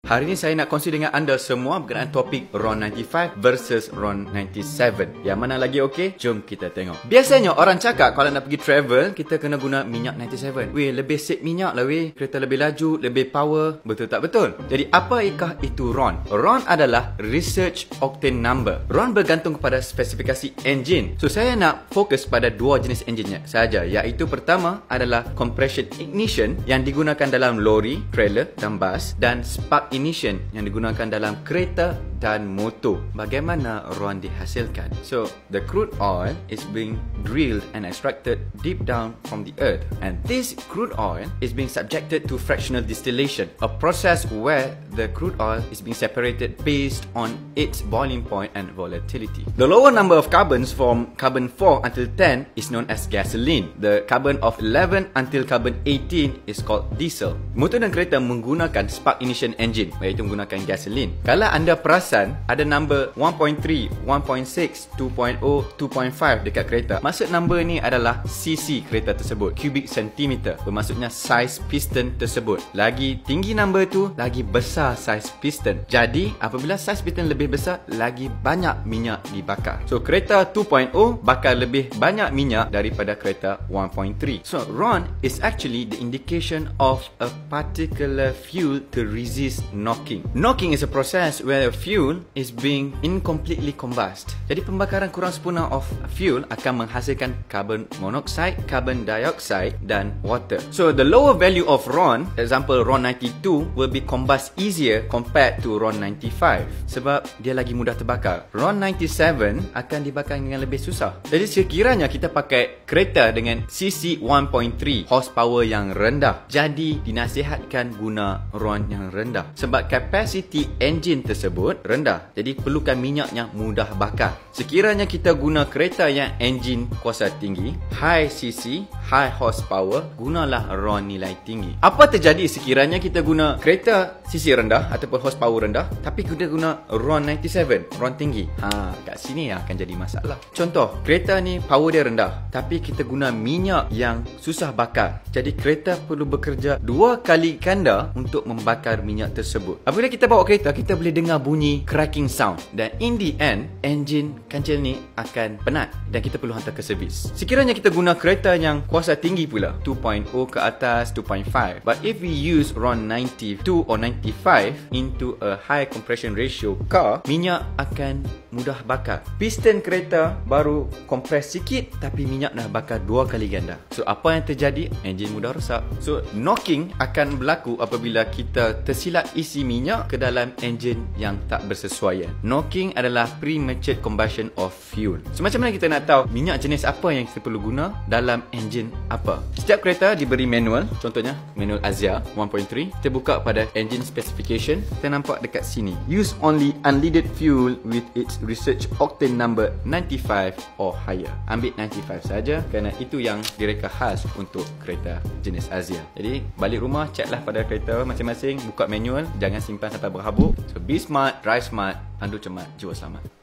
Hari ini saya nak kongsi dengan anda semua berkenaan topik RON 95 versus RON 97. Yang mana lagi okey? Jom kita tengok. Biasanya orang cakap kalau nak pergi travel, kita kena guna minyak 97. Weh, lebih save minyak lah weh. Kereta lebih laju, lebih power. Betul tak betul? Jadi apakah itu RON? RON adalah Research Octane Number. RON bergantung kepada spesifikasi enjin. So saya nak fokus pada dua jenis enjinnya saja, iaitu pertama adalah compression ignition yang digunakan dalam lori, trailer dan bas, dan spark ignition yang digunakan dalam kereta dan motor. Bagaimana RON dihasilkan? So, the crude oil is being drilled and extracted deep down from the earth. And this crude oil is being subjected to fractional distillation, a process where the crude oil is being separated based on its boiling point and volatility. The lower number of carbons from carbon 4 until 10 is known as gasoline. The carbon of 11 until carbon 18 is called diesel. Motor dan kereta menggunakan spark ignition engine, iaitu menggunakan gasoline. Kalau anda perasan, ada number 1.3, 1.6, 2.0, 2.5 dekat kereta. Maksud number ni adalah cc kereta tersebut, cubic centimeter. Bermaksudnya saiz piston tersebut. Lagi tinggi number tu, lagi besar saiz piston. Jadi, apabila saiz piston lebih besar, lagi banyak minyak dibakar. So, kereta 2.0 bakar lebih banyak minyak daripada kereta 1.3. So, RON is actually the indication of a particular fuel to resist knocking. Knocking is a process where a fuel is being incompletely combust. Jadi pembakaran kurang sempurna of fuel akan menghasilkan carbon monoxide, carbon dioxide dan water. So the lower value of RON, example RON 92, will be combust easier compared to RON 95 sebab dia lagi mudah terbakar. RON 97 akan dibakar dengan lebih susah. Jadi sekiranya kita pakai kereta dengan cc 1.3, horsepower yang rendah, jadi dinasihatkan guna RON yang rendah sebab capacity engine tersebut rendah. Jadi perlukan minyak yang mudah bakar. Sekiranya kita guna kereta yang enjin kuasa tinggi, high cc, high horsepower, gunalah RON nilai tinggi. Apa terjadi sekiranya kita guna kereta cc rendah ataupun horsepower rendah tapi kita guna RON 97, RON tinggi? Kat sini akan jadi masalah. Contoh, kereta ni power dia rendah tapi kita guna minyak yang susah bakar. Jadi kereta perlu bekerja 2 kali ganda untuk membakar minyak tersebut. Apabila kita bawa kereta, kita boleh dengar bunyi cracking sound dan in the end, enjin kancil ni akan penat dan kita perlu hantar ke servis. Sekiranya kita guna kereta yang kuasa tinggi pula, 2.0 ke atas, 2.5, but if we use RON 92 or 95 into a high compression ratio car, minyak akan mudah bakar. Piston kereta baru kompres sikit tapi minyak dah bakar 2 kali ganda. So apa yang terjadi? Enjin mudah rosak. So knocking akan berlaku apabila kita tersilap isi minyak ke dalam enjin yang tak bersesuaian. Knocking adalah premature combustion of fuel. So macam mana kita nak tahu minyak jenis apa yang kita perlu guna dalam enjin apa? Setiap kereta diberi manual, contohnya manual Azia 1.3. Kita buka pada engine specification, kita nampak dekat sini, use only unleaded fuel with its research octane number 95 or higher. Ambil 95 saja kerana itu yang direka khas untuk kereta jenis Azia. Jadi balik rumah, checklah pada kereta masing-masing, buka manual, jangan simpan sampai berhabuk. So be smart, drive smart, pandu cermat, jiwa selamat.